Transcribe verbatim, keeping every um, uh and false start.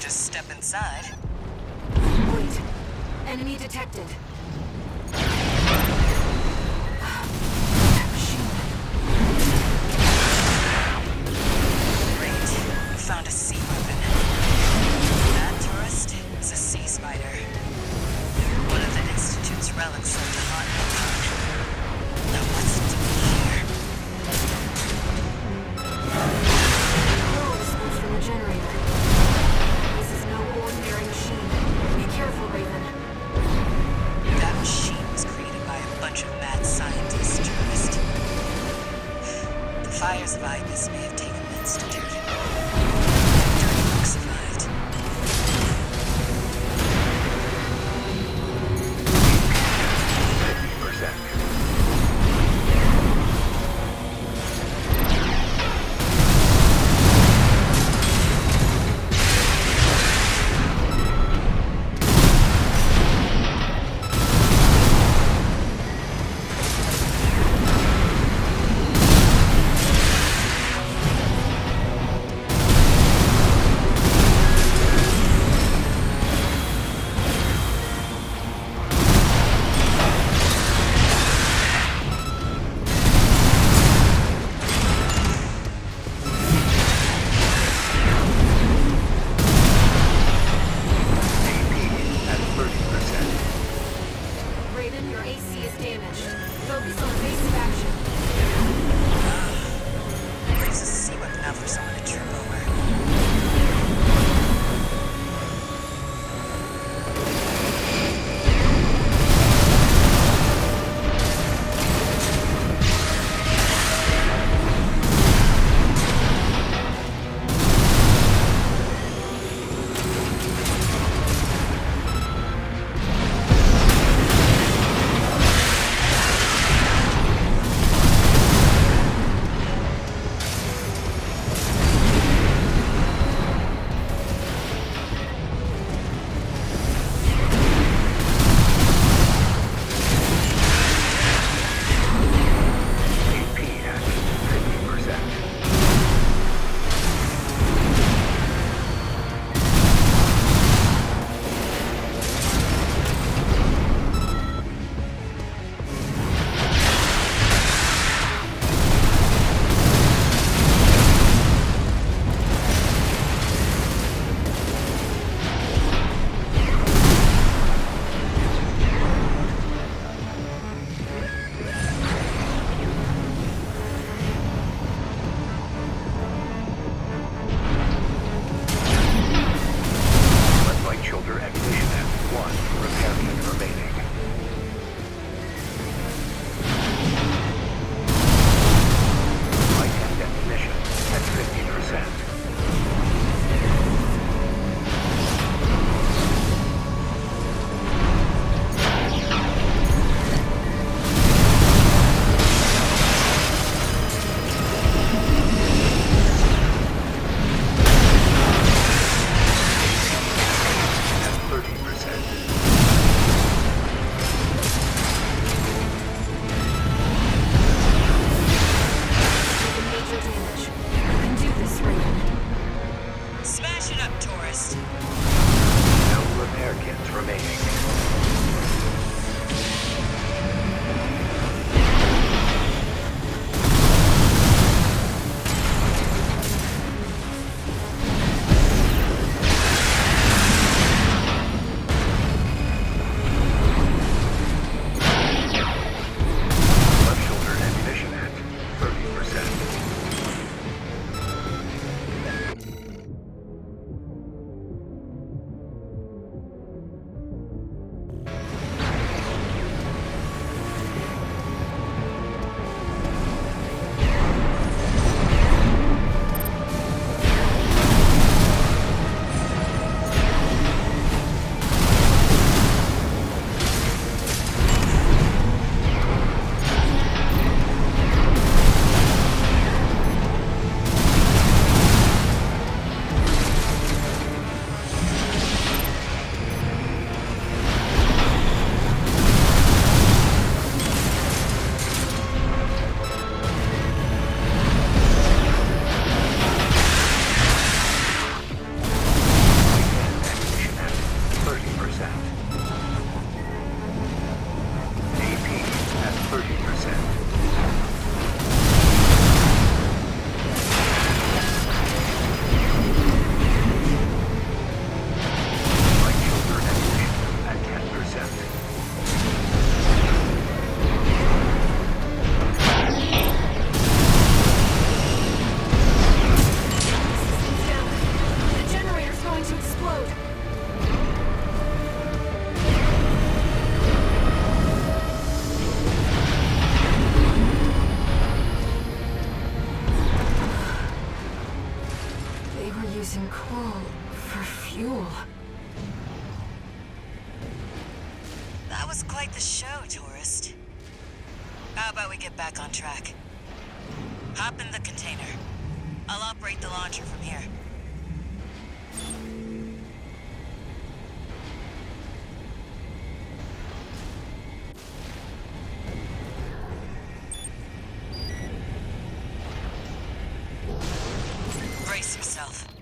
just step inside. Wait. Enemy detected. That machine. Great. We found a sea weapon. That tourist is a sea spider. One of the Institute's relics of the hot Nocturne. Now what's it doing here? Fuel exposed from the generator. This is no ordinary machine. Be careful, Raven. That They were using coal for fuel. That was quite the show, tourist. How about we get back on track? Hop in the container. I'll operate the launcher from here. Brace yourself.